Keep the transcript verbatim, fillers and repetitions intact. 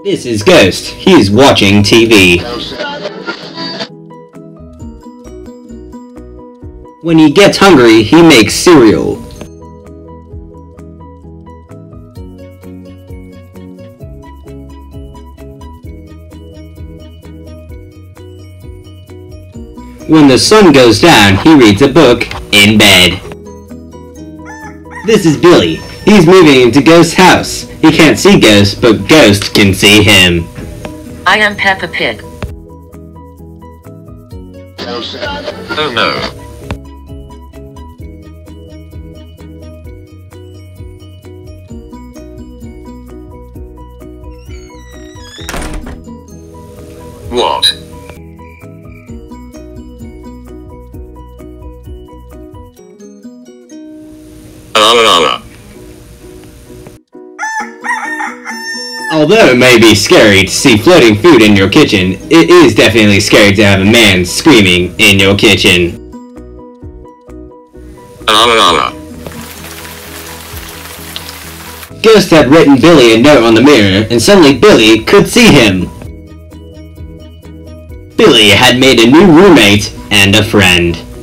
This is Ghost. He's watching T V. When he gets hungry, he makes cereal. When the sun goes down, he reads a book in bed. This is Billy. He's moving into Ghost's house. He can't see Ghost, but Ghost can see him. I am Peppa Pig. Oh no. What? Although it may be scary to see floating food in your kitchen, it is definitely scary to have a man screaming in your kitchen. Ghost had written Billy a note on the mirror, and suddenly Billy could see him. Billy had made a new roommate and a friend.